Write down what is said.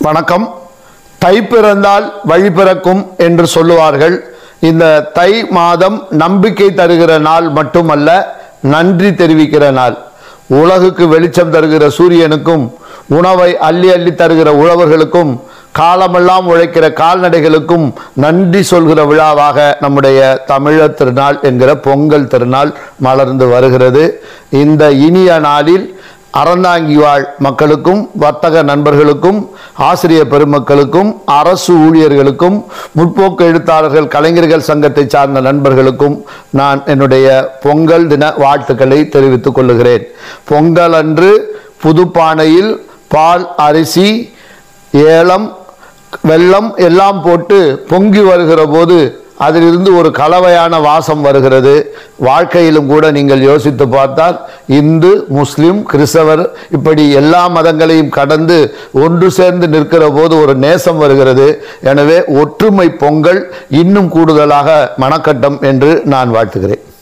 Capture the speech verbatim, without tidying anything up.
வணக்கம். தை பிறந்தால் வழி பிறக்கும் என்று சொல்லுவார்கள். இந்த தை மாதம் நம்பிக்கை தருகிற நாள் மட்டுமல்ல, நன்றி தெரிவிக்கிற நாள். உலகுக்கு வெளிச்சம் தருகிற சூரியனுக்கும், உணவை அள்ளி அள்ளி தருகிற உழவர்களுக்கும், காலமெல்லாம் உழைக்கிற கால்நடைகளுக்கும் நன்றி சொல்கிற விழாவாக நம்முடைய தமிழர் திருநாள் என்கிற பொங்கல் திருநாள் மலர்ந்து வருகிறது. இந்த இனிய நாளில் அறந்தாங்கி வாழ் மக்களுக்கும், வர்த்தக நண்பர்களுக்கும், ஆசிரியர் பெருமக்களுக்கும், அரசு ஊழியர்களுக்கும், முற்போக்கு எழுத்தாளர்கள் கலைஞர்கள் சங்கத்தை சார்ந்த நண்பர்களுக்கும் நான் என்னுடைய பொங்கல் தின வாழ்த்துக்களை தெரிவித்துக் கொள்ளுகிறேன். பொங்கல் அன்று புதுப்பானையில் பால், அரிசி, ஏலம், வெல்லம் எல்லாம் போட்டு பொங்கி வருகிற போது அதிலிருந்து ஒரு கலவையான வாசம் வருகிறது. வாழ்க்கையிலும் கூட நீங்கள் யோசித்து பார்த்தால் இந்து, முஸ்லிம், கிறிஸ்தவர் இப்படி எல்லா மதங்களையும் கடந்து ஒன்று சேர்ந்து நிற்கிற போது ஒரு நேசம் வருகிறது. எனவே ஒற்றுமை பொங்கல் இன்னும் கூடுதலாக மணக்கட்டும் என்று நான் வாழ்த்துகிறேன்.